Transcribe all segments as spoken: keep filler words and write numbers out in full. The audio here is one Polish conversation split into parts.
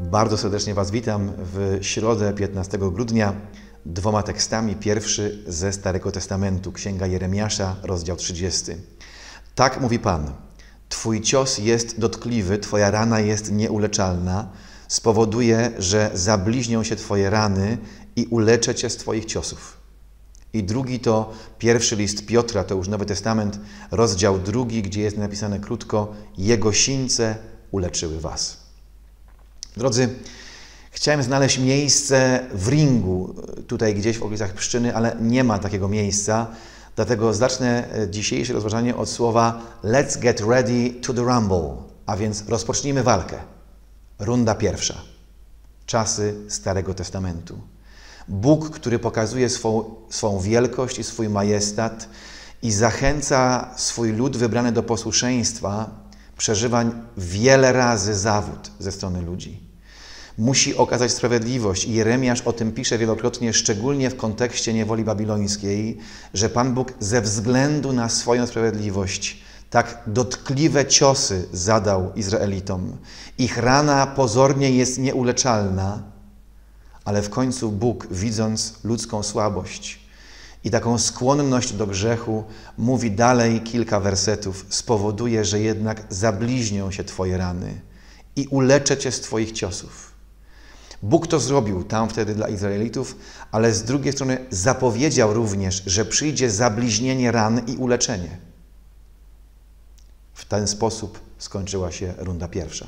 Bardzo serdecznie Was witam w środę piętnastego grudnia dwoma tekstami. Pierwszy ze Starego Testamentu, Księga Jeremiasza, rozdział trzydziesty. Tak mówi Pan: Twój cios jest dotkliwy, Twoja rana jest nieuleczalna. Spowoduje, że zabliźnią się Twoje rany i uleczę Cię z Twoich ciosów. I drugi to pierwszy list Piotra, to już Nowy Testament, rozdział drugi, gdzie jest napisane krótko: Jego sińce uleczyły Was. Drodzy, chciałem znaleźć miejsce w ringu, tutaj gdzieś w okolicach Pszczyny, ale nie ma takiego miejsca. Dlatego zacznę dzisiejsze rozważanie od słowa let's get ready to the rumble, a więc rozpocznijmy walkę. Runda pierwsza. Czasy Starego Testamentu. Bóg, który pokazuje swą, swą wielkość i swój majestat i zachęca swój lud wybrany do posłuszeństwa, przeżywa wiele razy zawód ze strony ludzi. Musi okazać sprawiedliwość i Jeremiasz o tym pisze wielokrotnie, szczególnie w kontekście niewoli babilońskiej, że Pan Bóg ze względu na swoją sprawiedliwość tak dotkliwe ciosy zadał Izraelitom. Ich rana pozornie jest nieuleczalna, ale w końcu Bóg, widząc ludzką słabość i taką skłonność do grzechu, mówi dalej kilka wersetów, spowoduje, że jednak zabliźnią się Twoje rany i uleczę Cię z Twoich ciosów. Bóg to zrobił tam wtedy dla Izraelitów, ale z drugiej strony zapowiedział również, że przyjdzie zabliźnienie ran i uleczenie. W ten sposób skończyła się runda pierwsza.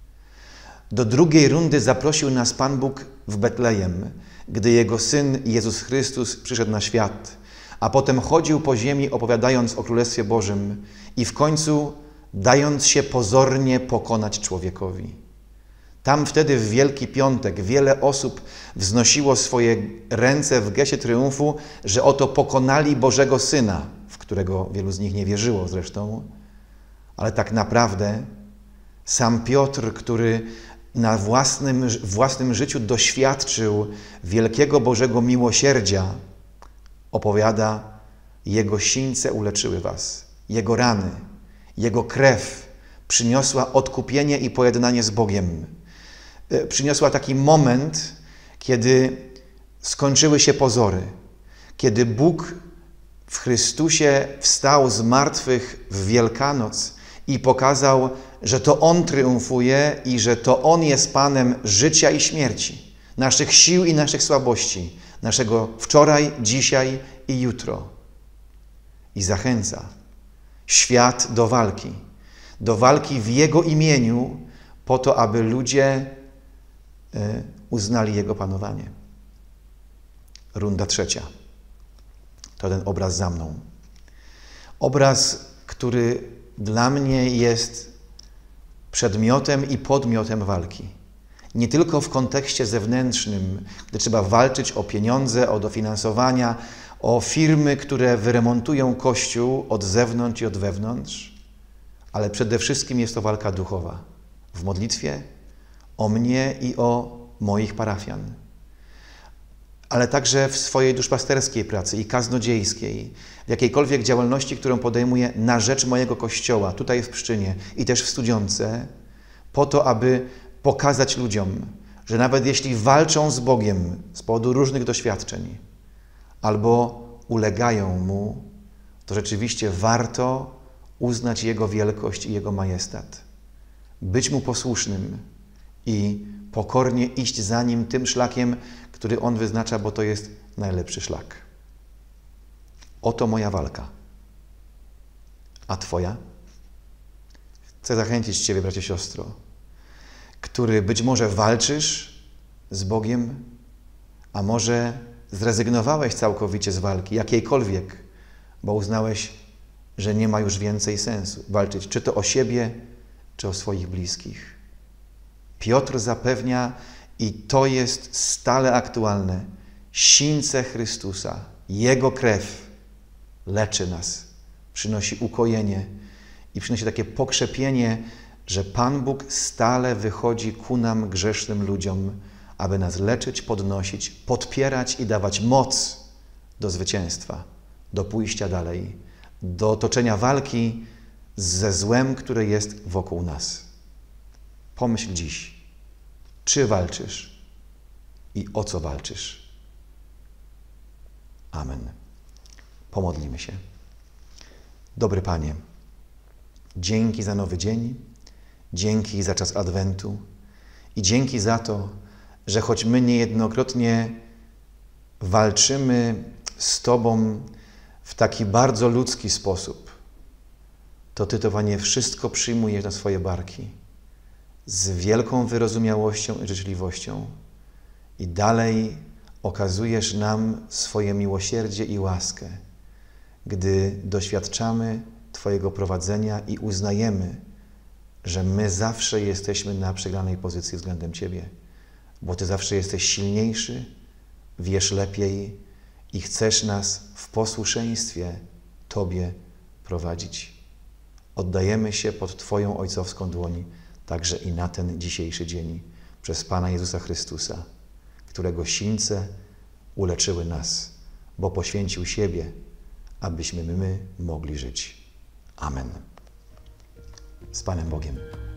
Do drugiej rundy zaprosił nas Pan Bóg w Betlejem, gdy Jego Syn Jezus Chrystus przyszedł na świat, a potem chodził po ziemi, opowiadając o Królestwie Bożym i w końcu dając się pozornie pokonać człowiekowi. Tam wtedy w Wielki Piątek wiele osób wznosiło swoje ręce w geście triumfu, że oto pokonali Bożego Syna, w którego wielu z nich nie wierzyło zresztą, ale tak naprawdę sam Piotr, który na własnym, własnym życiu doświadczył wielkiego Bożego miłosierdzia, opowiada: Jego sińce uleczyły was, Jego rany, Jego krew przyniosła odkupienie i pojednanie z Bogiem. Przyniosła taki moment, kiedy skończyły się pozory, kiedy Bóg w Chrystusie wstał z martwych w Wielkanoc i pokazał, że to On triumfuje i że to On jest Panem życia i śmierci, naszych sił i naszych słabości, naszego wczoraj, dzisiaj i jutro. I zachęca świat do walki, do walki w Jego imieniu, po to, aby ludzie uznali Jego panowanie. Runda trzecia. To ten obraz za mną. Obraz, który dla mnie jest przedmiotem i podmiotem walki. Nie tylko w kontekście zewnętrznym, gdy trzeba walczyć o pieniądze, o dofinansowania, o firmy, które wyremontują Kościół od zewnątrz i od wewnątrz, ale przede wszystkim jest to walka duchowa. W modlitwie o mnie i o moich parafian, ale także w swojej duszpasterskiej pracy i kaznodziejskiej, w jakiejkolwiek działalności, którą podejmuję na rzecz mojego Kościoła, tutaj w Pszczynie i też w Studziądze, po to, aby pokazać ludziom, że nawet jeśli walczą z Bogiem z powodu różnych doświadczeń albo ulegają Mu, to rzeczywiście warto uznać Jego wielkość i Jego majestat, być Mu posłusznym i pokornie iść za Nim tym szlakiem, który On wyznacza, bo to jest najlepszy szlak. Oto moja walka. A Twoja? Chcę zachęcić Ciebie, bracie, siostro, który być może walczysz z Bogiem, a może zrezygnowałeś całkowicie z walki, jakiejkolwiek, bo uznałeś, że nie ma już więcej sensu walczyć, czy to o siebie, czy o swoich bliskich. Piotr zapewnia, i to jest stale aktualne, sińce Chrystusa, Jego krew leczy nas, przynosi ukojenie i przynosi takie pokrzepienie, że Pan Bóg stale wychodzi ku nam, grzesznym ludziom, aby nas leczyć, podnosić, podpierać i dawać moc do zwycięstwa, do pójścia dalej, do toczenia walki ze złem, które jest wokół nas. Pomyśl dziś, Czy walczysz i o co walczysz? Amen. Pomodlimy się. Dobry Panie, dzięki za nowy dzień, dzięki za czas Adwentu i dzięki za to, że choć my niejednokrotnie walczymy z Tobą w taki bardzo ludzki sposób, to Ty to, Panie, wszystko przyjmujesz na swoje barki z wielką wyrozumiałością i życzliwością i dalej okazujesz nam swoje miłosierdzie i łaskę, gdy doświadczamy Twojego prowadzenia i uznajemy, że my zawsze jesteśmy na przegranej pozycji względem Ciebie, bo Ty zawsze jesteś silniejszy, wiesz lepiej i chcesz nas w posłuszeństwie Tobie prowadzić. Oddajemy się pod Twoją ojcowską dłoń, także i na ten dzisiejszy dzień, przez Pana Jezusa Chrystusa, którego sińce uleczyły nas, bo poświęcił siebie, abyśmy my mogli żyć. Amen. Z Panem Bogiem.